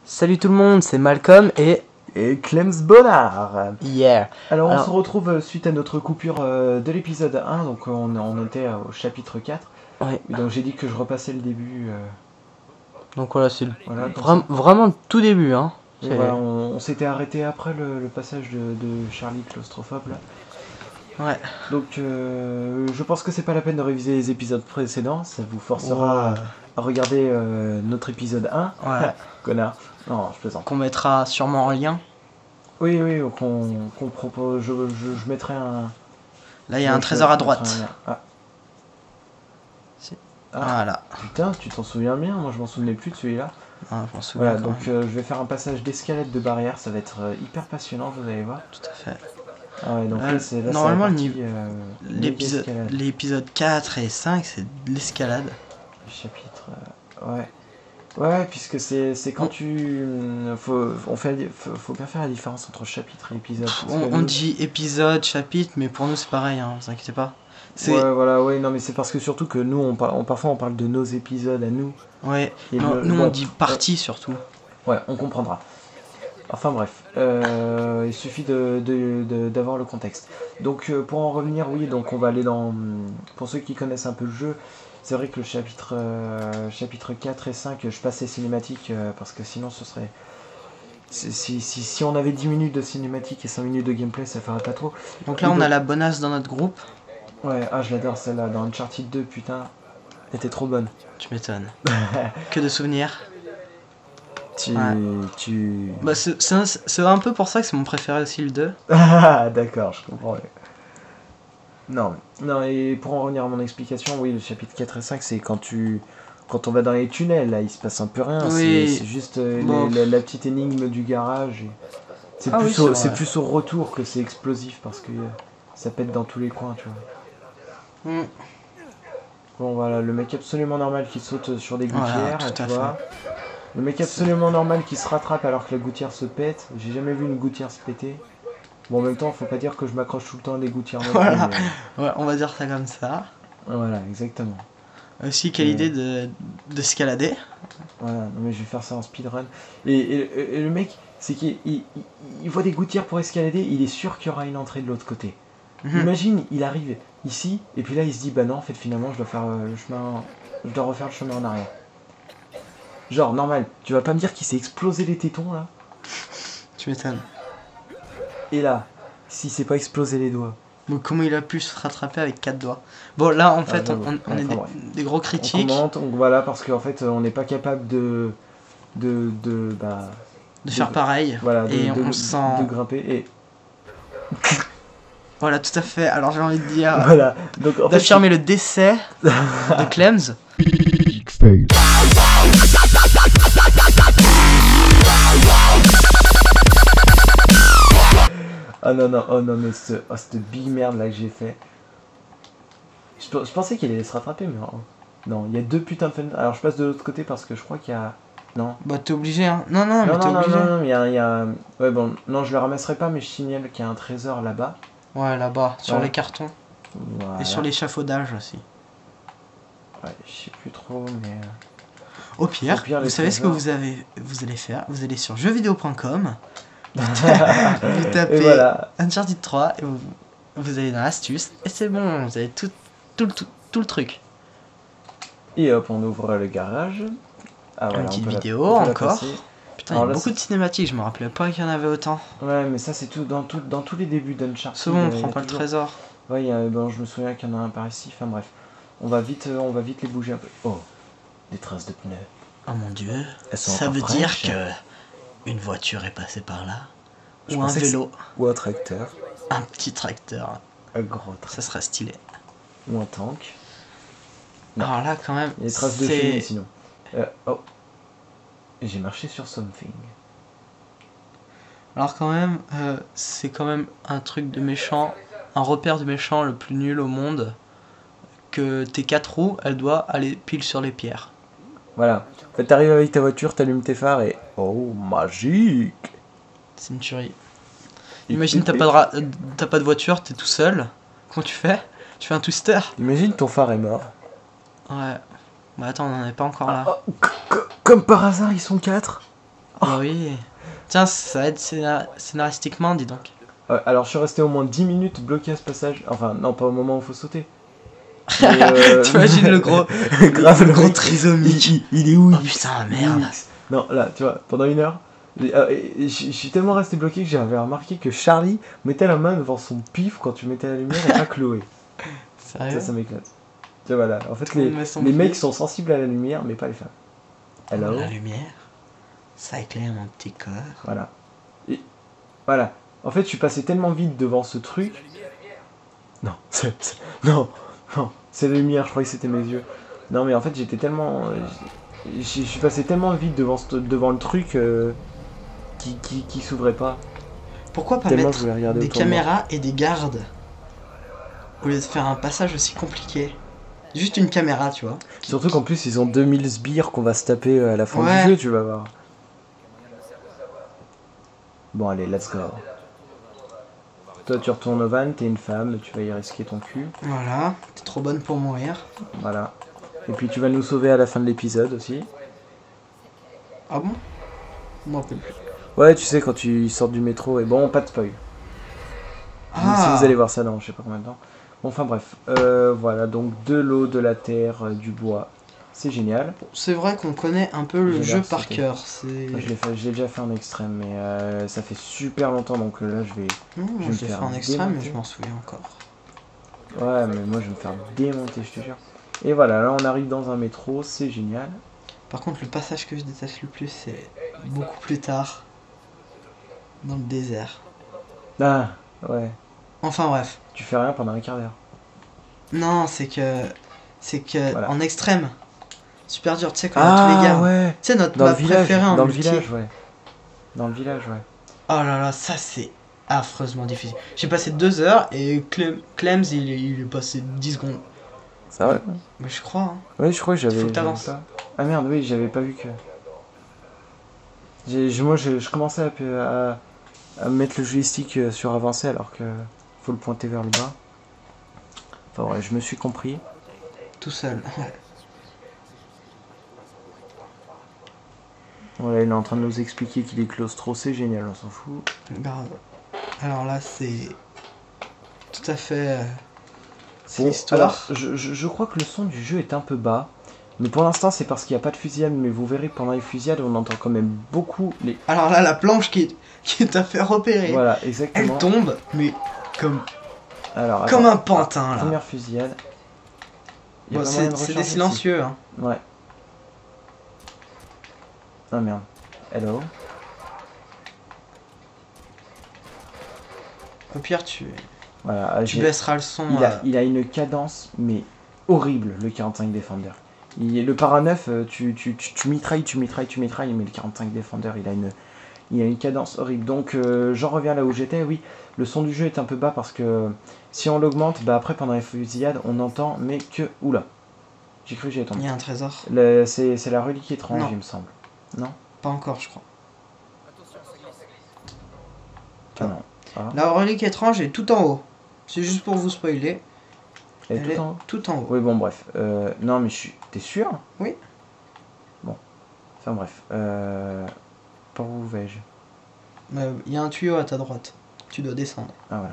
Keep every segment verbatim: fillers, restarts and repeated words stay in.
Salut tout le monde, c'est Malcolm et... Et Clems Bonnard. Yeah. Alors, Alors on se retrouve suite à notre coupure euh, de l'épisode un, donc on, on était au chapitre quatre. Ouais. Donc j'ai dit que je repassais le début. Euh, Donc voilà, c'est le... voilà, vra vraiment le tout début. Hein. Et voilà, on, on s'était arrêté après le, le passage de, de Charlie claustrophobe là. Ouais. Donc euh, je pense que c'est pas la peine de réviser les épisodes précédents, ça vous forcera Ouais. à, à regarder euh, notre épisode un. Ouais. Connard. Non, je plaisante. Qu'on mettra sûrement en lien. Oui, oui, qu'on qu'on propose. Je, je, je mettrai un. Là, il y a je, un trésor je à droite. un ah. Ah. Voilà. Putain, tu t'en souviens bien, moi je m'en souvenais plus de celui-là. Ah, je m'en souviens. Voilà, donc euh, je vais faire un passage d'escalade de barrière, ça va être euh, hyper passionnant, vous allez voir. Tout à fait. Ah ouais, donc Euh, là, c'est là, normalement, c'est la le partie, euh, L'épisode escalade. l'épisode quatre et cinq, c'est de l'escalade. Le chapitre. Euh, ouais. Ouais, puisque c'est c'est quand Oh. tu. Faut, on fait, faut, faut bien faire la différence entre chapitre et épisode. parce On, que on nous- dit épisode, chapitre, mais pour nous c'est pareil, hein, vous inquiétez pas. C'est... Ouais, voilà, ouais, non, mais c'est parce que surtout que nous, on, par- on- parfois on parle de nos épisodes à nous. Ouais, Et non, le- nous bon, on dit partie surtout. Ouais, on comprendra. Enfin bref, euh, il suffit de, de- de- d'avoir le contexte. Donc euh, pour en revenir, oui, donc on va aller dans... Pour ceux qui connaissent un peu le jeu, c'est vrai que le chapitre, euh, chapitre quatre et cinq, je passe les cinématiques euh, parce que sinon ce serait... Si, si, si, si on avait dix minutes de cinématique et cinq minutes de gameplay, ça ferait pas trop. Donc là Et on donc- a la bonasse dans notre groupe. Ouais, ah je l'adore celle-là, dans Uncharted deux, putain, elle était trop bonne. Tu m'étonnes. Que de souvenirs. Tu... Ouais. tu... Bah c'est, c'est, un, c'est un peu pour ça que c'est mon préféré aussi le deux. Ah, d'accord, je comprends. Non, non, et pour en revenir à mon explication, oui, le chapitre quatre et cinq, c'est quand tu... Quand on va dans les tunnels, là, il se passe un peu rien. Oui. C'est, c'est juste euh, Bon. les- la, la petite énigme du garage. et C'est, Ah plus, oui, c'est au, vrai. c'est plus au retour que c'est explosif, parce que euh, ça pète dans tous les coins, tu vois. Mm. Bon, voilà, le mec absolument normal qui saute sur des Voilà, gouttières, tout tu à vois. Le mec absolument normal qui se rattrape alors que la gouttière se pète. J'ai jamais vu une gouttière se péter. Bon, en même temps, faut pas dire que je m'accroche tout le temps à des gouttières. non plus, Voilà. mais- Ouais, on va dire ça comme ça. Voilà, exactement. Aussi, quelle Mm. idée de, d'escalader. Voilà, non mais je vais faire ça en speedrun. Et, et- et le mec, c'est qu'il il, il- il voit des gouttières pour escalader, il est sûr qu'il y aura une entrée de l'autre côté. Mhm. Imagine, il arrive ici, et puis là il se dit, bah non, en fait finalement je dois faire euh, le chemin, je dois refaire le chemin en arrière. Genre, normal, tu vas pas me dire qu'il s'est explosé les tétons là? Tu m'étonnes. Et là, s'il s'est pas explosé les doigts. Donc, comment il a pu se rattraper avec quatre doigts? Bon, là, en fait, j'avoue. on, on- on Ouais, est enfin, des, bref. des gros On critiques commente, on- voilà, parce qu'en fait on n'est pas capable de... de... de... bah... de faire pareil. Voilà, de, et de, on de- sent... de grimper et... Voilà, tout à fait. Alors, j'ai envie de dire... Voilà, donc en fait, d'affirmer le décès de Clems. Ah non, non, oh non, mais ce, oh, cette big merde là que j'ai fait. Je, pe- je pensais qu'il allait se rattraper, mais non. Non, il y a deux putains de fenêtres. Alors je passe de l'autre côté parce que je crois qu'il y a. Non. Bah, t'es obligé, hein. Non, non, mais Non, t'es non, non, obligé. non, non, il y a, il y a. Ouais, bon, non, je le ramasserai pas, mais je signale qu'il y a un trésor là-bas. Ouais, là-bas, sur Ouais. les cartons. Voilà. Et sur l'échafaudage aussi. Ouais, je sais plus trop, mais. euh, Au pire, Au pire, vous les savez ce que trésors. vous, avez, vous allez faire. Vous allez sur jeux vidéo point com, vous Et tapez voilà. Uncharted trois, et vous, vous allez dans l'astuce, et c'est bon, vous avez tout, tout, le- tout, tout le truc. Et hop, on ouvre le garage. Ah, Une petite on peut la- vidéo, on peut la encore. passer. Putain, Alors il y a là, beaucoup c'est- de cinématiques, je me rappelais pas qu'il y en avait autant. Ouais, mais ça, c'est tout dans, tout dans tous les débuts d'Uncharted. C'est bon, on euh, il y prend a pas le toujours- trésor. Ouais, il y a- bon, je me souviens qu'il y en a un par ici. Enfin bref, on va vite, euh, on va vite les bouger un peu. Oh, des traces de pneus. Oh mon dieu, Elles sont ça encore veut dire fraîches. que une voiture est passée par là, Je ou un pensais que vélo, Ou un tracteur, un petit tracteur, un gros tracteur, ça serait stylé. ou un tank. Non. Alors là, quand même, Il y a des traces de c'est- chimie sinon. Euh, oh, j'ai marché sur something. Alors quand même, euh, c'est quand même un truc de méchant, un repère de méchant le plus nul au monde, que tes quatre roues, elles doivent aller pile sur les pierres. Voilà. En fait, t'arrives avec ta voiture, t'allumes tes phares et oh, magique. C'est une tuerie. Imagine, t'as pas, de ra- euh, t'as pas de voiture, t'es tout seul. Comment tu fais? Tu fais un twister? Imagine ton phare est mort. Ouais. Bah attends, on en est pas encore là. Ah, oh, c- c- comme par hasard, ils sont quatre. Bah oui. Tiens, ça aide scénar- scénaristiquement, dis donc. Euh, alors je suis resté au moins dix minutes bloqué à ce passage. Enfin, non, pas au moment où il faut sauter. Mais, euh... T'imagines le gros, grave le gros mec, trisomique. Il, il- il est où Oh il- putain, il- merde. Non, là, tu vois, pendant une heure, et, euh, et- et je je suis tellement resté bloqué que j'avais remarqué que Charlie mettait la main devant son pif quand tu mettais la lumière et pas Chloé. Sérieux? Ça, ça m'éclate. Tu vois, voilà. En fait, On les, met son les pied. mecs sont sensibles à la lumière, mais pas les femmes. Hello. La lumière, ça éclaire mon petit corps. Voilà. Et, voilà. En fait, je suis passé tellement vite devant ce truc. Non, c'est, c'est- non, non, c'est la lumière, je croyais que c'était mes yeux. Non, mais en fait, j'étais tellement. euh, Je je suis passé tellement vite devant, ce- devant le truc euh, qui, qui, qui s'ouvrait pas. Pourquoi pas Tellement je mettre voulais regarder des autour de moi. caméras et des gardes au lieu de faire un passage aussi compliqué? Juste une caméra, tu vois. Surtout qu'en plus, ils ont deux mille sbires qu'on va se taper à la fin Ouais. du jeu, tu vas voir. Bon, allez, let's go. Toi, tu retournes au van, t'es une femme, tu vas y risquer ton cul. Voilà, t'es trop bonne pour mourir. Voilà. Et puis, tu vas nous sauver à la fin de l'épisode aussi. Ah bon? Moi plus. Ouais, tu sais, quand tu sors du métro, et bon, pas de spoil. Ah. Si vous allez voir ça dans je sais pas combien de temps. Bon, enfin bref. Euh, voilà, donc de l'eau, de la terre, euh, du bois. C'est génial. C'est vrai qu'on connaît un peu le J'ai jeu l'air par sauté. cœur. C'est. Moi, je l'ai fait- je l'ai déjà fait en extrême, mais euh, ça fait super longtemps, donc euh, là, je vais... Non, je vais je me l'ai fait faire en extrême, mais démonter. je m'en souviens encore. Ouais, mais moi, je vais me faire démonter, je te jure. Et voilà, là, on arrive dans un métro, c'est génial. Par contre, le passage que je déteste le plus, c'est beaucoup plus tard. Dans le désert. Ah, ouais. Enfin bref. Tu fais rien pendant un quart d'heure. Non, c'est que. C'est que. Voilà. En extrême. Super dur, tu sais, quand il y a tous les Ah, gars. ouais. Tu sais, notre Dans le map village, préféré en dans le multi. village, ouais. Dans le village, ouais. Oh là là, ça c'est affreusement difficile. J'ai passé deux heures et Clem, Clems il, est- il est passé dix secondes. Ça va? Mais je crois. Hein. Oui, je crois que j'avais. Faut que j'avais t'avances. pas- Ah merde, oui, j'avais pas vu que. J'ai- je- moi, je, je commençais à, à, à mettre le joystick euh, sur avancer alors que faut le pointer vers le bas. Enfin, ouais, je me suis compris. Tout seul. Ouais. Voilà, il est en train de nous expliquer qu'il est claustro, c'est génial, on s'en fout. Grave. Alors là, c'est. Tout à fait. euh, C'est Bon, l'histoire. alors, je, je, je crois que le son du jeu est un peu bas. Mais pour l'instant, c'est parce qu'il n'y a pas de fusillade. Mais vous verrez, pendant les fusillades, on entend quand même beaucoup les. Alors là, la planche qui, qui t'a fait repérer. Voilà, Elle exactement. tombe, mais comme, Alors, comme attends. un pantin là. Première fusillade. Y a Bon, pas moyen c'est de c'est des recharger silencieux. Hein. ici. Ouais. Ah merde. Hello. Au pire, tu, Voilà. ah, tu j'ai- baisseras le son. il, a, euh, il a une cadence, mais horrible, le quarante-cinq Defender. Il, le para neuf, euh, tu, tu, tu, tu mitrailles, tu mitrailles, tu mitrailles, mais le quarante-cinq Defender, il a une, il a une cadence horrible. Donc, euh, j'en reviens là où j'étais. Oui, le son du jeu est un peu bas parce que si on l'augmente, bah après, pendant les fusillades, on entend, mais que. Oula. J'ai cru que j'allais Il tomber. y a un trésor. Le- C'est c'est la relique étrange, Non. il me semble. Non Pas encore, je crois. Ah non. Ah. La relique étrange est tout en haut. C'est juste pour vous spoiler. Elle est Elle tout est en haut. tout en haut. Oui, bon, bref. Euh, non, mais je suis. T'es sûr? Oui. Bon. Enfin, bref. Euh... Par où vais-je? Euh, Il y a un tuyau à ta droite. Tu dois descendre. Ah, voilà.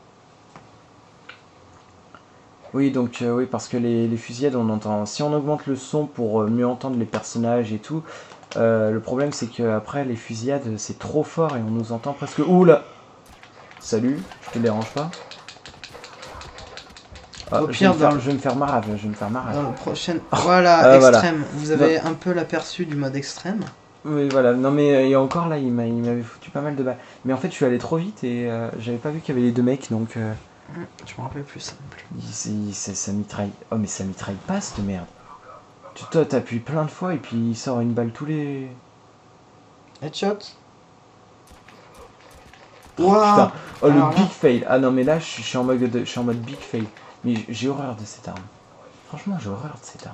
Oui, donc, euh, oui, parce que les, les fusillades, on entend. Si on augmente le son pour euh, mieux entendre les personnages et tout, euh, le problème, c'est qu'après, les fusillades, c'est trop fort et on nous entend presque. Oula! Salut, je te dérange pas? Ah, Au je, pire, vais me faire, dans le- je vais me faire marave, je vais me faire marave. Dans le prochain. Voilà, Ah, voilà. extrême. Vous avez un peu l'aperçu du mode extrême. Oui, voilà. Non, mais euh, et encore là, il m'a- il m'avait foutu pas mal de balles. Mais en fait, je suis allé trop vite et euh, j'avais pas vu qu'il y avait les deux mecs, donc euh, Hum, Je me rappelle plus ça non plus. il- il- ça, ça mitraille. Oh, mais ça mitraille pas cette merde. Tu toi, t'appuies plein de fois et puis il sort une balle tous les. Headshot. Oh, Waouh. putain. Oh, le Alors là- big fail. Ah non, mais là, je suis, je suis en mode, de- je suis en mode big fail. Mais j- j'ai horreur de cette arme. Franchement, j'ai horreur de cette arme.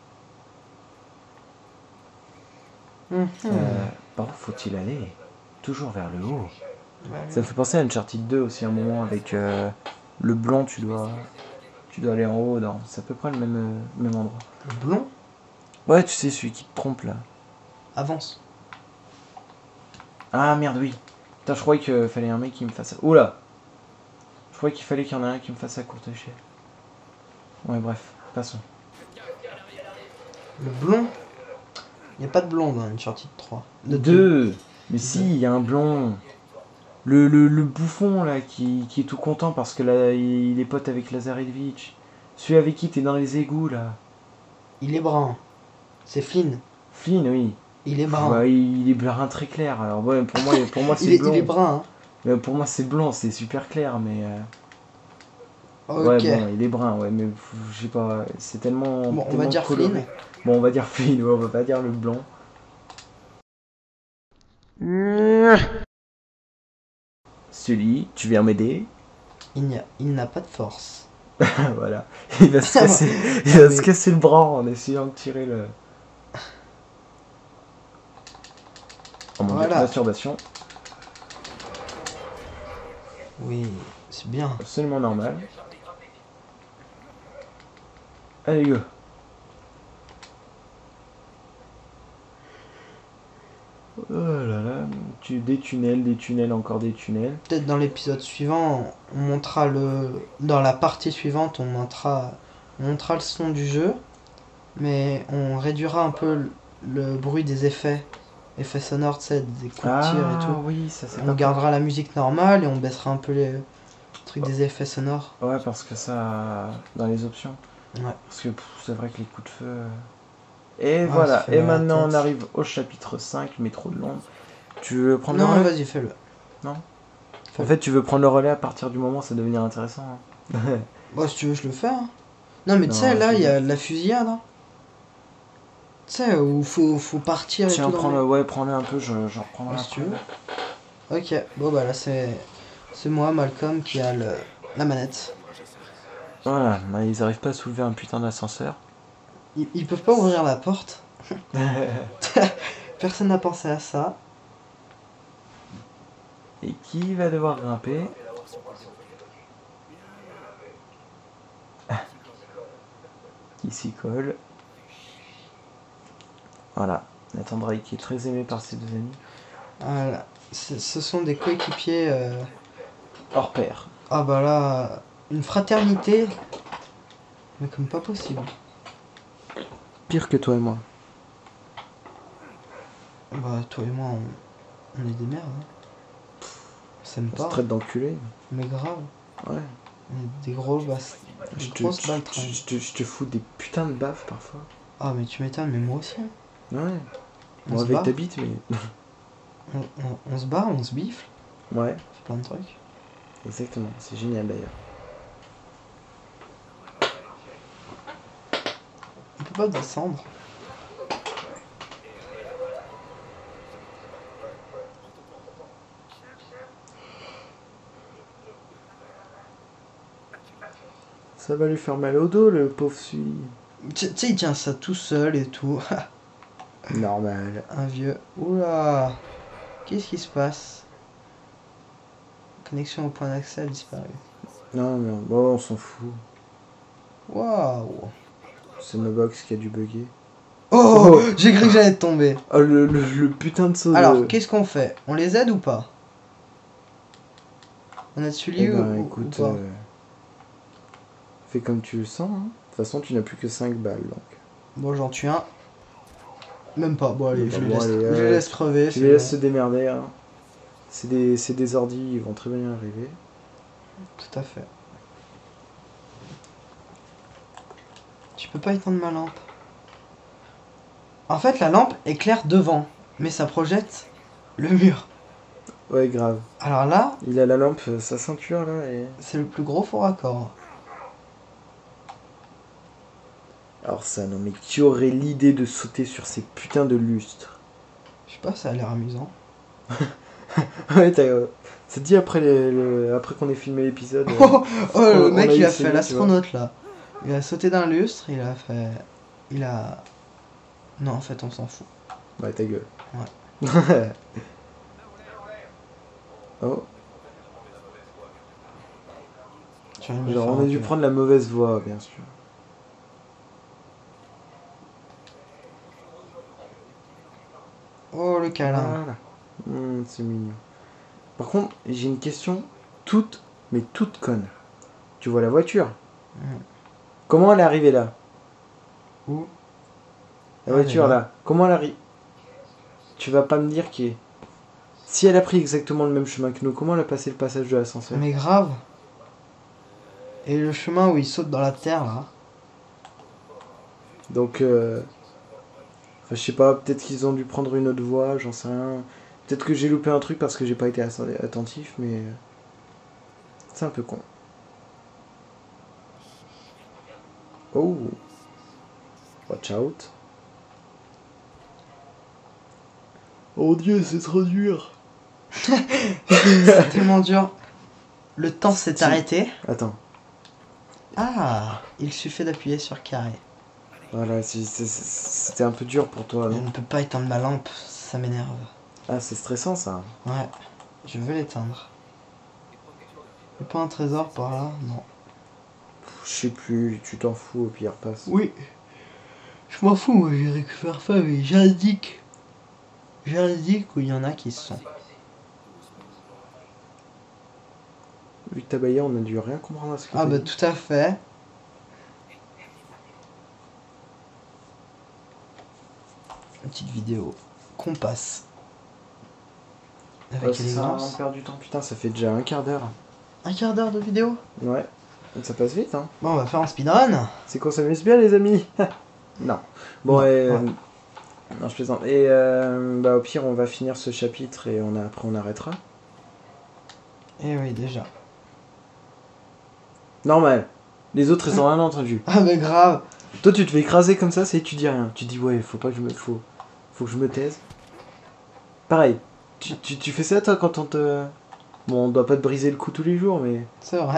Hum, hum. Euh, par où faut-il aller? Toujours vers le haut. Ouais, Ça me fait penser à Uncharted deux aussi, un moment avec euh, le blond, tu dois, tu dois aller en haut. dans- C'est à peu près le même, euh, même endroit. Le blond Ouais, tu sais, celui qui te trompe là. avance. Ah merde, oui. Putain, je croyais qu'il fallait un mec qui me fasse ça. Oula. Je croyais qu'il fallait qu'il y en ait un qui me fasse à courte échelle. Ouais, bref, passons. Le blond. Il n'y a pas de blond dans Uncharted trois. De deux. Mais si, il y a un blond. Le, le, le bouffon là qui, qui est tout content parce que là il est pote avec Lazarevich. Celui avec qui t'es dans les égouts là. Il est brun. C'est Flynn. Flynn, oui. Il est brun. Bah, il est brun très clair. Alors ouais, pour moi, pour moi c'est il, est, blond. il est brun. Hein. Mais pour moi c'est blanc, c'est super clair, mais. Euh... Ok. Ouais, bon, il est brun, ouais, mais je sais pas, c'est tellement. Bon, tellement on va dire coloré. Flynn. Bon, on va dire Flynn, ouais, on va pas dire le blanc. Sully, tu viens m'aider? Il n'a il n'a pas de force. Voilà, il va se casser, il va se casser le bras en essayant de tirer le. Oh mon Voilà. dieu, masturbation. Oui, c'est bien. Absolument normal. Allez, go. Oh là là, tu, des tunnels, des tunnels, encore des tunnels. Peut-être dans l'épisode suivant, on montrera le. Dans la partie suivante, on montrera, on montrera le son du jeu, mais on réduira un peu le, le bruit des effets. Effets sonores, tu sais, des coups de tir et tout. Ah oui, ça c'est. On gardera la musique normale et on baissera un peu les trucs des effets sonores. Ouais, parce que ça. Dans les options. Ouais. Parce que c'est vrai que les coups de feu. Et Ouais, voilà, ça fait et mal à la maintenant on tête. arrive au chapitre cinq, Métro de Londres. Tu veux prendre Non, le relais? vas-y, fais-le. Non. Fais-le. En fait, tu veux prendre le relais à partir du moment où ça devient intéressant. Hein. Bah, si tu veux, je le fais. Hein. Non, mais tu Non, sais, là, c'est il y a bon. la fusillade. Hein. Tu sais, où faut, faut partir et Tiens, tout. dans prends-le, les- ouais, prends-le un peu, je, j'en reprendrai Ouais, un si tu veux. Ok, bon, bah là, c'est c'est moi, Malcolm, qui a le... la manette. Voilà, bah, ils arrivent pas à soulever un putain d'ascenseur. Ils, ils peuvent pas ouvrir la porte. Personne n'a pensé à ça. Et qui va devoir grimper? Qui s'y colle. Voilà, Nathan Drake qui est très aimé par ses deux amis. Voilà. Ce ce sont des coéquipiers. euh, Hors pair. Ah bah là, une fraternité. Mais comme pas possible. Pire que toi et moi. Bah, toi et moi, on, on est des merdes. Hein. On s'aime On se pas. traite d'enculé. Mais grave. Ouais. On est des gros basses. Des Je te, grosses je, baltringues. je te- je te fous des putains de baffes parfois. Ah, mais tu m'étonnes, mais moi aussi. Hein. Ouais. On Bon, se avec bat. ta bite, mais. On, on- on se bat, on se bifle. Ouais, On fait plein de trucs. exactement. C'est génial d'ailleurs. On peut pas descendre. Ça va lui faire mal au dos, le pauvre celui. Tu tu sais, il tient ça tout seul et tout. Normal. Un vieux. Oula. Qu'est-ce qui se passe? Connexion au point d'accès a disparu. Non, mais bon, on s'en fout. Waouh. C'est ma box qui a dû bugger. Oh, Oh. j'ai cru que j'allais tomber. Oh, le, le, le putain de saut de... Alors, qu'est-ce qu'on fait? On les aide ou pas? On aide Eh celui ben, ou, ou écoute, pas? euh, fais comme tu le sens. Hein. De toute façon, tu n'as plus que cinq balles, donc. Bon, j'en tue un. Même pas. Bon, allez, Bon, je le bon, laisse, allez, je le euh, laisse crever. Tu c'est les laisses se bon. démerder. Hein. C'est des, c'est des ordis, ils vont très bien y arriver. Tout à fait. Tu peux pas éteindre ma lampe. En fait, la lampe éclaire devant, mais ça projette le mur. Ouais, grave. Alors là, Il a la lampe, euh, sa ceinture là, et... c'est le plus gros faux raccord. Alors ça, non mais qui aurait l'idée de sauter sur ces putains de lustres? Je sais pas, ça a l'air amusant. Ouais, t'as... euh, ça te dit après, les, le- après qu'on ait filmé l'épisode... euh, Oh, oh, on- le on mec, a il a essayé, fait tu vois. l'astronaute là. Il a sauté d'un lustre, il a fait. Il a. Non, en fait, on s'en fout. Ouais, ta gueule. Ouais. Oh, Tu viens de me genre faire on a un dû peu. prendre la mauvaise voie, bien sûr. Oh, le câlin. Voilà. Hmm, c'est mignon. Par contre, j'ai une question toute, mais toute conne. Tu vois la voiture? Mm. Comment elle est arrivée là? Où? La Ah, voiture là. là. Comment elle arrive? Tu vas pas me dire qui est. Si elle a pris exactement le même chemin que nous, comment elle a passé le passage de l'ascenseur? Mais grave. Et le chemin où il saute dans la terre là. Donc, euh... enfin, je sais pas, peut-être qu'ils ont dû prendre une autre voie, j'en sais rien. Peut-être que j'ai loupé un truc parce que j'ai pas été attentif, mais... C'est un peu con. Oh! Watch out. Oh Dieu, c'est trop dur! C'est tellement dur. Le temps s'est Si. arrêté. Attends. Ah, il suffit d'appuyer sur carré. Voilà, si- c'est- c'est- c'était un peu dur pour toi, Je non? ne peux pas éteindre ma lampe, ça m'énerve. Ah, c'est stressant ça. Ouais, je veux l'éteindre. Y'a pas un trésor par là? Non. Je sais plus, tu t'en fous, au pire, passe. Oui. Je m'en fous, moi je récupère pas, mais j'indique. J'indique où il y en a qui sont. Vu que t'as baillé, on a dû rien comprendre à ce que Ah t'as bah dit. tout à fait. Une petite vidéo qu'on passe. Avec Ouais, c'est ça, on élégance. perd du temps, putain, ça fait déjà un quart d'heure. Un quart d'heure de vidéo. Ouais, donc ça passe vite, hein. Bon, on va faire un speedrun. C'est qu'on s'amuse bien, les amis. Non. Bon, Non, et... ouais. Non, je plaisante. Et euh, bah, au pire, on va finir ce chapitre et on a... après on arrêtera. Eh oui, déjà. Normal. Les autres, ils ont rien entendu. Ah bah grave. Toi, tu te fais écraser comme ça, c'est tu dis rien. Tu dis, ouais, faut pas que je me... Faut, faut que je me taise. Pareil. Tu, tu, tu fais ça, toi, quand on te... Bon, on doit pas te briser le cou tous les jours, mais... C'est vrai.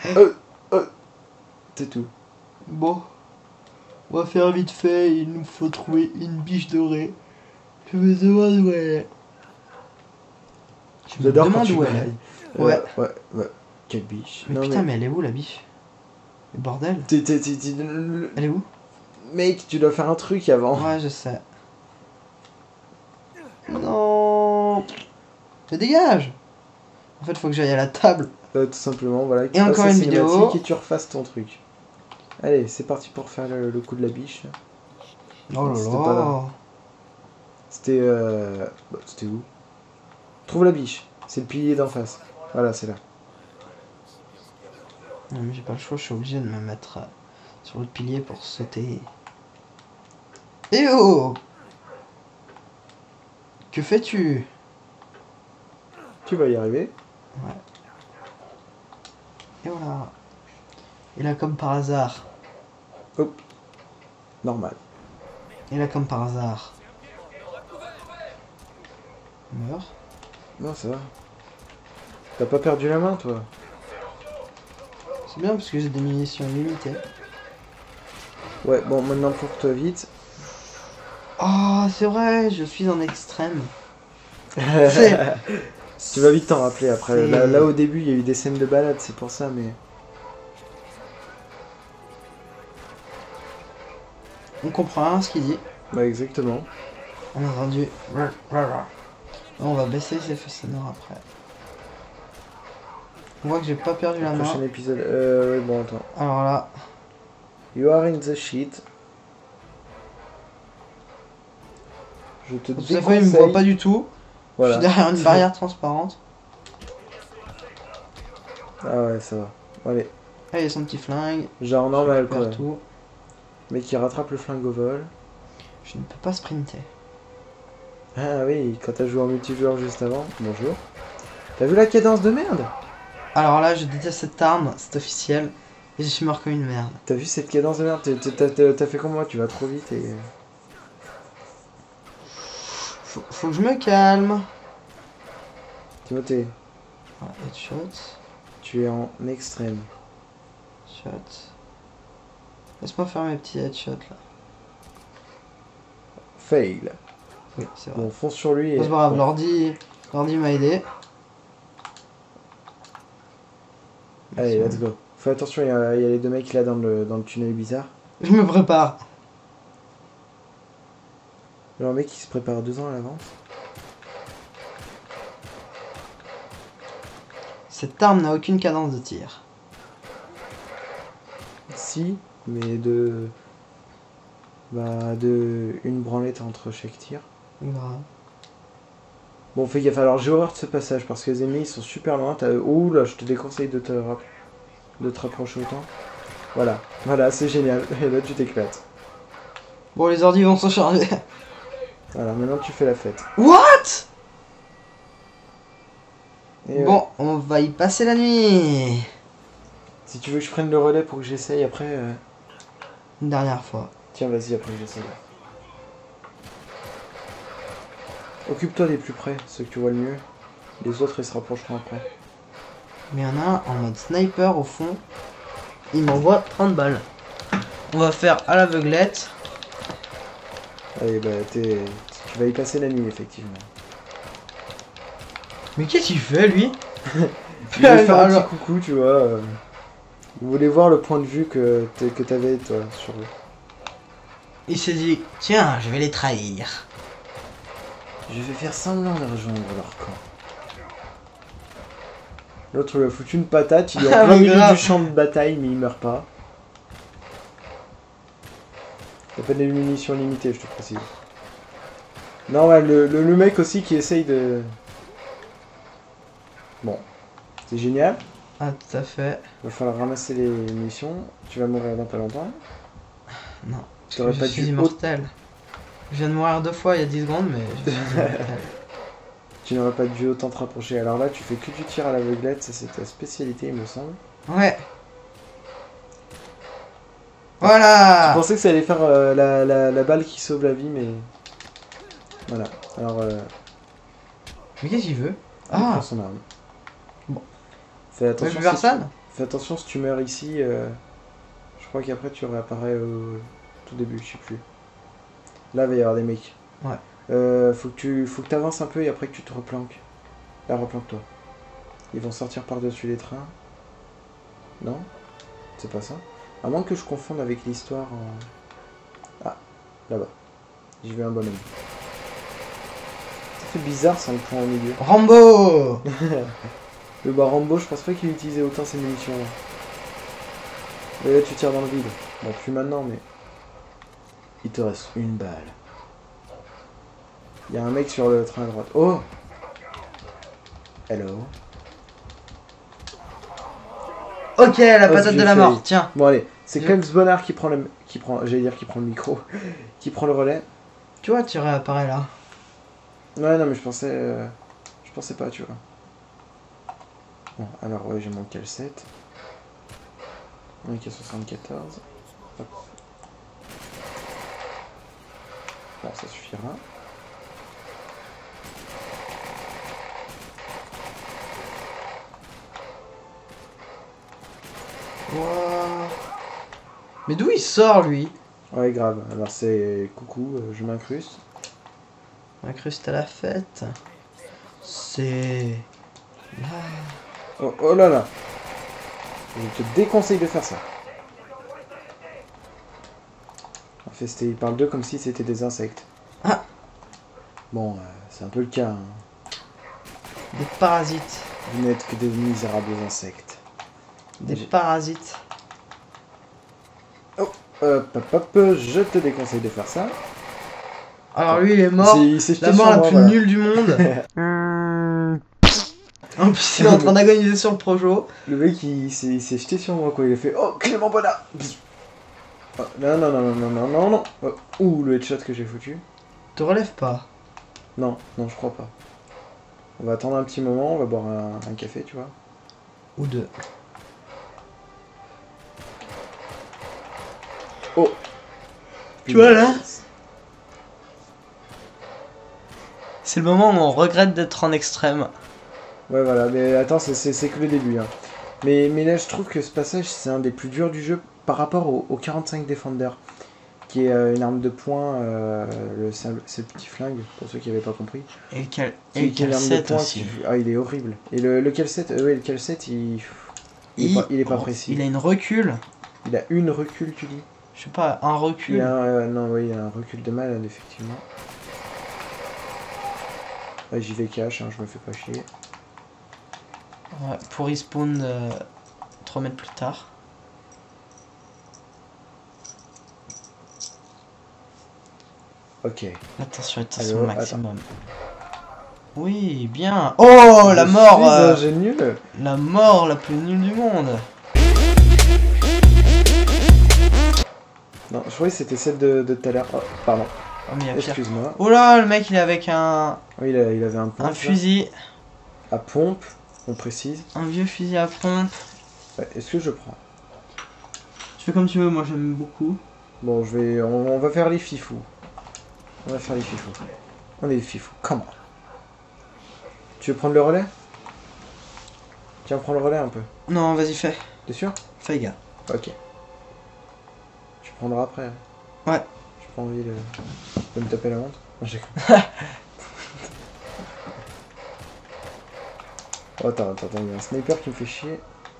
C'est tout. Bon. On va faire vite fait, il nous faut trouver une biche dorée. Je me demande où elle est. Je me J'adore quand demande tu où elle est. bailles. Ouais. Euh, ouais, ouais. Quelle biche. Mais Non, putain, mais... elle est où la biche? Le bordel. T'es- t'es- t'es- t'es- le- Elle est où? Mec, tu dois faire un truc avant. Ouais, je sais. Non. Mais dégage. En fait, faut que j'aille à la table. Euh, tout simplement, voilà. Et encore Passe une la vidéo. cinématique et tu refasses ton truc. Allez, c'est parti pour faire le, le coup de la biche. Oh là C'était pas là. là. C'était... Euh... bah, c'était où? Trouve la biche. C'est le pilier d'en face. Voilà, c'est là. Non, mais j'ai pas le choix, je suis obligé de me mettre euh, sur le pilier pour sauter. Eh oh! Que fais-tu? Tu vas y arriver. Ouais. Et voilà. Et là, comme par hasard. Hop. Normal. Et là, comme par hasard. Meurs. Non, ça va. T'as pas perdu la main, toi? C'est bien parce que j'ai des munitions limitées. Ouais, bon, maintenant, cours-toi vite. Oh, c'est vrai, je suis en extrême. Tu vas vite t'en rappeler après. C'est- Là, là, au début, il y a eu des scènes de balade, c'est pour ça, mais... On comprend rien à ce qu'il dit. Bah, exactement. On a entendu. On va baisser ces effets sonores après. On voit que j'ai pas perdu la Prochain main. épisode... Euh, ouais, bon, attends. Alors là, You are in the shit. Je te cette fois il me voit déconseille. pas du tout. Voilà. Je suis derrière une barrière transparente. Ah ouais, ça va. Allez, Là, il y a son petit flingue. genre normal, Je perds quoi. tout. Mais qui rattrape le flingue au vol. Je ne peux pas sprinter. Ah oui, quand t'as joué en multijoueur juste avant. Bonjour. T'as vu la cadence de merde? Alors là, je déteste cette arme, c'est officiel. Et je suis mort comme une merde. T'as vu cette cadence de merde? T'as- t'as- T'as t'as fait comme moi, tu vas trop vite et... Faut, faut que je me calme. Timothée, Voilà, headshot. tu es en extrême. Shot. Laisse-moi faire mes petits headshots là. Fail. Oui, c'est vrai. Bon, fonce sur lui et... C'est pas grave, bon. l'ordi, l'ordi m'a aidé. Allez, let's go. Fais attention, il y, a il y a les deux mecs là dans le, dans le tunnel bizarre. Je me prépare. Genre un mec qui se prépare deux ans à l'avance. Cette arme n'a aucune cadence de tir. Si, mais de... Bah, de... Une branlette entre chaque tir. Grave. Bon, fais gaffe. Alors, j'ai horreur de ce passage parce que les ennemis ils sont super loin. Ouh là, je te déconseille de te, rap... de te rapprocher autant. Voilà, voilà, c'est génial. Et là, tu t'éclates. Bon, les ordi vont se charger. Voilà, maintenant tu fais la fête. What? Et Bon, ouais. on va y passer la nuit. Si tu veux que je prenne le relais pour que j'essaye après... Euh... Une dernière fois. Tiens, vas-y, après j'essaye. Occupe-toi des plus près, ceux que tu vois le mieux. Les autres, ils se rapprocheront après. Mais il y en a un en mode sniper au fond. Il m'envoie trente balles. On va faire à l'aveuglette. Allez, bah, t'es... tu vas y passer la nuit, effectivement. Mais qu'est-ce qu'il fait, lui? Il va faire un Alors- petit coucou, tu vois. Euh... Vous voulez voir le point de vue que t'es- que t'avais, toi, sur eux. Il s'est dit, tiens, je vais les trahir. Je vais faire semblant de rejoindre leur camp. L'autre lui a foutu une patate, il est Ah, en plein mais milieu grave. du champ de bataille, mais il meurt pas. T'as pas des munitions limitées, je te précise. Non, ouais, le, le, le mec aussi qui essaye de... Bon, c'est génial. Ah, tout à fait. Il va falloir ramasser les munitions. Tu vas mourir dans pas longtemps. Non, Tu aurais je pas suis dû... immortel. Je viens de mourir deux fois il y a dix secondes, mais je suis immortel. Tu n'aurais pas dû autant te rapprocher. Alors là, tu fais que du tir à l'aveuglette, ça c'est ta spécialité, il me semble. Ouais. Je Voilà. pensais que ça allait faire euh, la, la, la balle qui sauve la vie, mais... Voilà. Alors, euh, Mais qu'est-ce qu'il veut? il Ah, prend son arme. Bon. Fais mais attention, plus si tu... personne? Fais attention si tu meurs ici. Euh... Je crois qu'après tu réapparais au tout début, je sais plus. Là, il va y avoir des mecs. Ouais. Euh, faut que tu faut que t'avances un peu et après que tu te replanques. Là, replanque-toi. Ils vont sortir par-dessus les trains. Non? C'est pas ça? À moins que je confonde avec l'histoire en... Ah, là-bas. J'y vais un bonhomme. Ça fait bizarre sans le point au milieu. Rambo. Le bah Rambo, je pense pas qu'il utilisait autant ses munitions là. Et là tu tires dans le vide. Bon, plus maintenant, mais... Il te reste une balle. Il y a un mec sur le train à droite. Oh! Hello. Ok, la Oh, patate j'ai de la failli. mort, tiens. Bon allez, c'est Je- Clems Bonnard qui prend le... qui prend... J'allais dire qui prend le micro. Qui prend le relais. Tu vois, tu réapparais là. Ouais, non mais je pensais... euh, Je pensais pas, tu vois. Bon, alors ouais, j'ai mon calcette. On est qu'à soixante-quatorze. Hop. Bon, ça suffira. Wow. Mais d'où il sort, lui? Ouais, grave. Alors c'est... Coucou, euh, je m'incruste. Incruste à la fête. C'est... Là. Oh, oh là là. Je te déconseille de faire ça. En fait, c'était- il parle d'eux comme si c'était des insectes. Ah. Bon, euh, c'est un peu le cas. Hein. Des parasites. Vous n'êtes que des misérables insectes. Des J'ai- parasites. Hop, hop, hop, je te déconseille de faire ça. Alors lui, il est mort. Il s'est jeté La sur mort la moi, plus voilà. nulle du monde. En plus, il est en train d'agoniser sur le projo. Le mec, il s'est il s'est jeté sur moi, quoi. Il a fait « Oh, Clément Bonnard !» Oh, non, non, non, non, non, non, non, non. Oh, ouh, le headshot que j'ai foutu. Te relève pas. Non, non, je crois pas. On va attendre un petit moment, on va boire un, un café, tu vois. Ou deux. Oh. Tu vois, là C'est le moment où on regrette d'être en extrême. Ouais, voilà, mais attends, c'est- c'est c'est que le début. Hein. Mais, mais là, je trouve que ce passage, c'est un des plus durs du jeu par rapport au, au quarante-cinq Defender, qui est euh, une arme de poing, euh, le, c'est le petit flingue, pour ceux qui n'avaient pas compris. Et le cal... Qui- Et le qui est une arme de calcette poing aussi. qui- Ah, il est horrible. Et le, le calcette, euh, ouais, le calcette, il... Il, est pas, il est pas précis. Il a une recul. Il a une recul, tu dis. Je sais pas, un recul. Il a un, euh, non, oui, il a un recul de malade, effectivement. Ouais, j'y vais cash, hein, je me fais pas chier. Ouais, pour respawn euh, trois mètres plus tard. Ok. Attention, attention Alors, maximum. Oui, bien. Oh, la Je mort suis euh, ingénieux. La mort la plus nulle du monde. Non, je croyais que c'était celle de, de tout à l'heure. Oh, pardon. Oh, mais il y a pire. Excuse-moi. Oh là, le mec, il est avec un, Oui, il, a- il avait un pompe. un là. fusil. À pompe, on précise. Un vieux fusil à pompe. Ouais, est-ce que je prends? Tu fais comme tu veux, moi j'aime beaucoup. Bon, je vais. On, on va faire les fifous. On va faire les fifous. On est les fifous. Come on. Tu veux prendre le relais? Tiens, prends le relais un peu. Non, vas-y, fais. T'es sûr? Fais, gars. Ok. Tu prendras après. Ouais. J'ai pas envie de, de me taper la honte. Non, j'ai compris. Oh, attends, attends, attends, il y a un sniper qui me fait chier.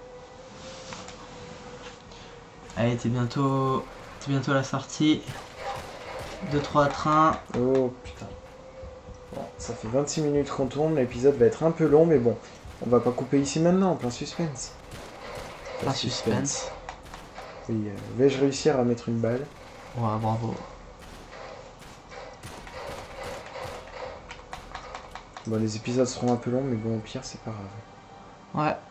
Allez, t'es bientôt... T'es bientôt à la sortie. deux trois trains. Oh putain. Bon, ça fait vingt-six minutes qu'on tourne, l'épisode va être un peu long, mais bon. On va pas couper ici maintenant, en plein suspense. Un suspense. Oui, euh, vais-je réussir à mettre une balle? Ouais, bravo. Bon, les épisodes seront un peu longs, mais bon, au pire, c'est pas grave. Ouais.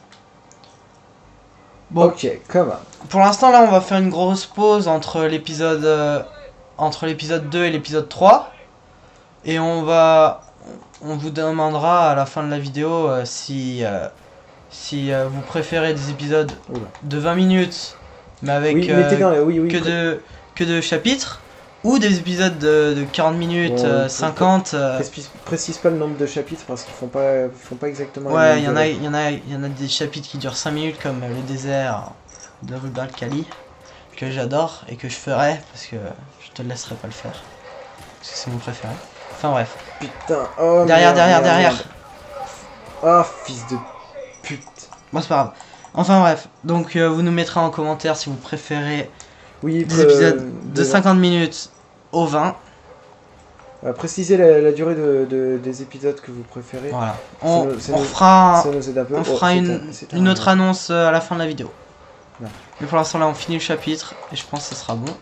Bon, Ok, comment? pour l'instant, là, on va faire une grosse pause entre l'épisode euh, entre l'épisode deux et l'épisode trois. Et on va... On vous demandera à la fin de la vidéo euh, si, euh, si euh, vous préférez des épisodes Oula. de vingt minutes, mais avec Oui, euh, mettez dans les... Oui, oui. que, pré- de, que de chapitres, ou des épisodes de, de quarante minutes, Bon, euh, pré- cinquante. euh, Précise, précise pas le nombre de chapitres parce qu'ils font pas, ils font pas exactement la Ouais, même il y en a, durée. il y en a, il y en a des chapitres qui durent cinq minutes comme euh, le désert de Rubal Khali, que j'adore et que je ferai parce que je te laisserai pas le faire parce que c'est mon préféré. Enfin bref. Putain, oh Derrière, merde, derrière, merde, derrière. merde. Oh, fils de pute. Bon, c'est pas grave. Enfin bref. Donc euh, vous nous mettrez en commentaire si vous préférez Oui, des euh, épisodes de cinquante minutes au vingt. Euh, précisez la, la durée de, de- des épisodes que vous préférez. Voilà. On, nous- ça on nous- fera, Ça nous aide un peu. on Oh, fera c'est une, un- c'est un- une autre annonce euh, à la fin de la vidéo. Ouais. Mais pour l'instant là on finit le chapitre et je pense que ce sera bon.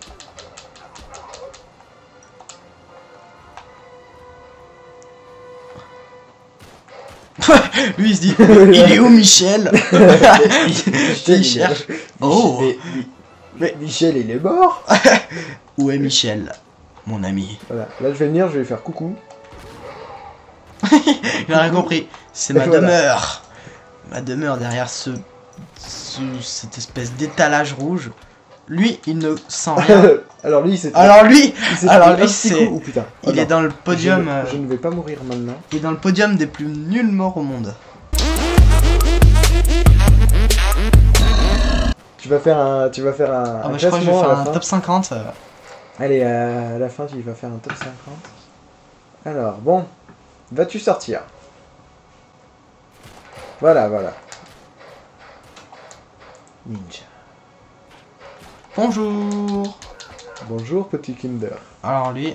Lui il se dit, il est où Michel? il, il cherche. Oh, Mais, mais Michel, il est mort. où est Michel, mon ami? Voilà. Là, je vais venir, je vais faire coucou. Il a rien compris. C'est ma Voilà. demeure. Ma demeure derrière ce, ce- cette espèce d'étalage rouge. Lui, il ne sent rien. Alors lui, c'est. Alors lui, il s'est alors pris un lui, petit c'est- coup. Oh, putain. Oh, il non. est dans le podium. Je ne, euh, je ne vais pas mourir maintenant. il est dans le podium des plus nuls morts au monde. Tu vas faire un, tu vas faire un. Ah un bah, je crois que je vais classement faire à la un fin. top cinquante. euh. Allez, à la fin, tu vas faire un top cinquante. Alors, bon. Vas-tu sortir? Voilà, voilà. Ninja. Bonjour. Bonjour, petit Kinder. Alors lui,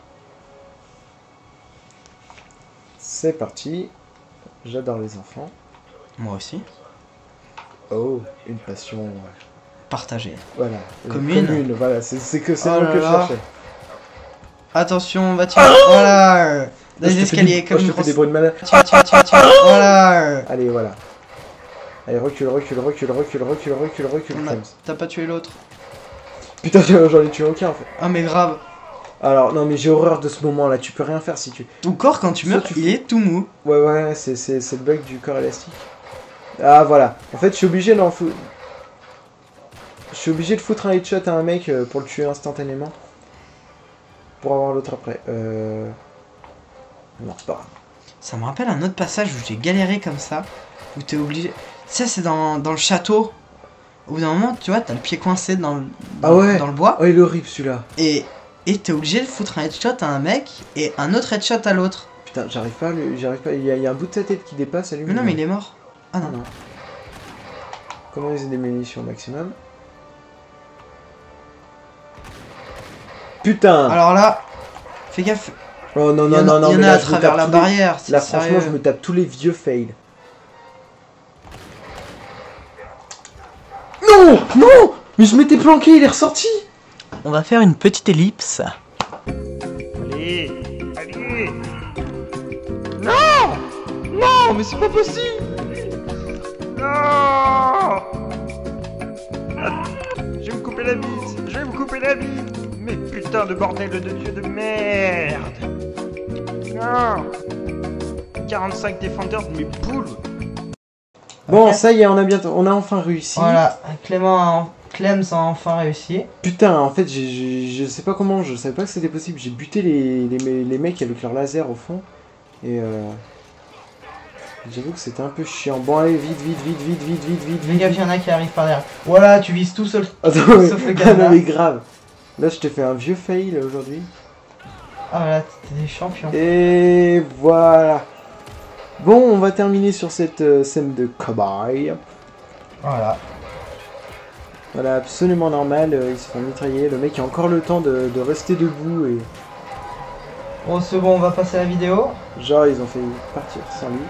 C'est parti. J'adore les enfants. moi aussi. Oh, une passion. ouais. Partagé. Voilà. Une Commune. Commune, voilà. C'est c'est que c'est Oh le là que je là. cherchais. Attention, va tu. Voilà. Dans Là, je les te fais escaliers des- comme oh, je une te fais des grosse. bruits de malade. Tiens, tiens, tiens, tiens. Voilà. Allez, voilà. Allez, recule, recule, recule, recule, recule, recule, recule, On a- Krems. T'as pas tué l'autre. Putain, j'en ai tué aucun en fait. Ah mais grave. Alors, non, mais j'ai horreur de ce moment-là. Tu peux rien faire si tu. Ton corps quand tu Ça, meurs, tu il fais- est tout mou. Ouais, ouais, c'est c'est- c'est le bug du corps élastique. Ah, voilà. En fait, je suis obligé d'en foutre. Je suis obligé de foutre un headshot à un mec euh, pour le tuer instantanément. Pour avoir l'autre après. Euh. Non, c'est pas grave. Ça me rappelle un autre passage où j'ai galéré comme ça, où t'es obligé. Tu sais, c'est dans, dans le château. Au bout d'un moment, tu vois, t'as le pied coincé dans le, dans, Ah ouais. dans le bois, Oh, il est horrible celui-là. et et t'es obligé de foutre un headshot à un mec et un autre headshot à l'autre. Putain, j'arrive pas à lui. J'arrive pas. Il y, a, il y a un bout de sa tête qui dépasse à lui. Mais non, mais il est mort. Ah non. non. Comment user des munitions au maximum? Putain. Alors là, fais gaffe. Oh non, Il y non, en a, non, non. il y en mais a là, à je me travers tape la tous les- barrière. c'est Là, franchement, sérieux. je me tape tous les vieux fails. Non, non, mais je m'étais planqué, il est ressorti. On va faire une petite ellipse. Allez, allez. Non, non, mais c'est pas possible. Non. Ah, je vais me couper la bite, je vais me couper la bite. Mais putain de bordel de dieu de merde. Non. quarante-cinq Defenders, mes poules. Bon, Ok. ça y est, on a bientôt, on a enfin réussi. Voilà, Clément a, Clems a enfin réussi. Putain, en fait, j'ai, j'ai- je sais pas comment, je savais pas que c'était possible. J'ai buté les, les, les mecs avec leur laser au fond. Et euh... j'avoue que c'était un peu chiant. Bon, allez, vite, vite, vite, vite, vite, vite, vite, Fais vite. gaffe, il y en a qui arrivent par derrière. Voilà, tu vises tout seul. Attends, mais... Sauf le ah, cadenas. non, mais grave. Là, je t'ai fait un vieux fail aujourd'hui. Ah voilà, t'es des champions. Et voilà. Bon, on va terminer sur cette euh, scène de cobaye. Voilà. Voilà, absolument normal. euh, ils se font mitrailler. Le mec a encore le temps de, de rester debout et Bon, c'est bon, on va passer à la vidéo. genre ils ont fait partir sans lui.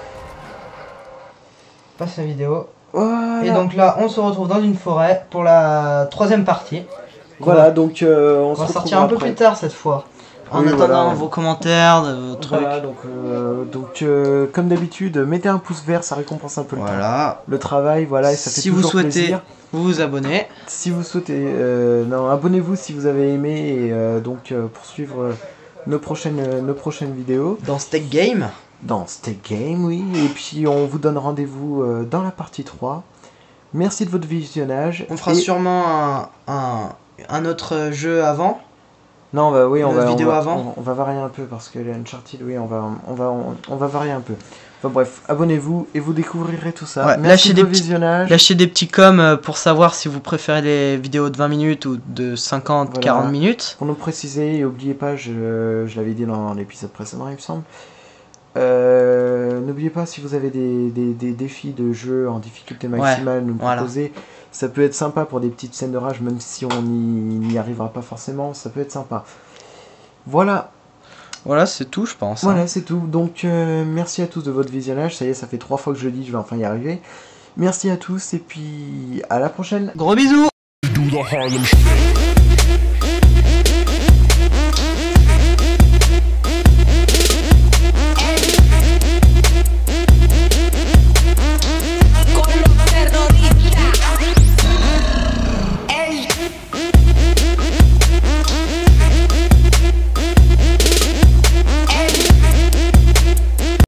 Passe la vidéo. Voilà. Et donc là, on se retrouve dans une forêt pour la troisième partie. Voilà, donc euh, on, On se va retrouve sortir un peu après. plus tard cette fois. En Oui, attendant voilà. vos commentaires, de vos trucs. Voilà, donc, euh, donc euh, comme d'habitude, mettez un pouce vert, ça récompense un peu le, Voilà. le travail, voilà, et ça fait Si vous toujours souhaitez plaisir. vous vous abonnez. Si vous souhaitez, euh, non, abonnez-vous si vous avez aimé et euh, donc euh, pour suivre euh, nos prochaines, euh, nos prochaines vidéos Dans Steak Game. dans Steak Game, oui. Et puis on vous donne rendez-vous euh, dans la partie trois. Merci de votre visionnage. On fera et... sûrement un, un, un autre jeu avant. Non, bah oui, on Une va, on vidéo va, avant. on, on va varier un peu parce que les Uncharted, oui, on va, on va, on, on va varier un peu. Enfin bref, abonnez-vous et vous découvrirez tout ça. Ouais, Merci lâchez de des vos petits- visionnages. Lâchez des petits coms pour savoir si vous préférez les vidéos de vingt minutes ou de cinquante, Voilà. quarante minutes. Pour nous préciser, et n'oubliez pas, je, je l'avais dit dans l'épisode précédent, il me semble. Euh, N'oubliez pas, si vous avez des, des, des défis de jeu en difficulté maximale, nous voilà. proposer. Ça peut être sympa pour des petites scènes de rage, même si on n'y n'y arrivera pas forcément, ça peut être sympa. Voilà, Voilà, c'est tout, je pense. voilà, c'est tout. Donc, euh, merci à tous de votre visionnage. Ça y est, ça fait trois fois que je le dis, je vais enfin y arriver. Merci à tous, et puis à la prochaine. Gros bisous! Do the Harlem Shake.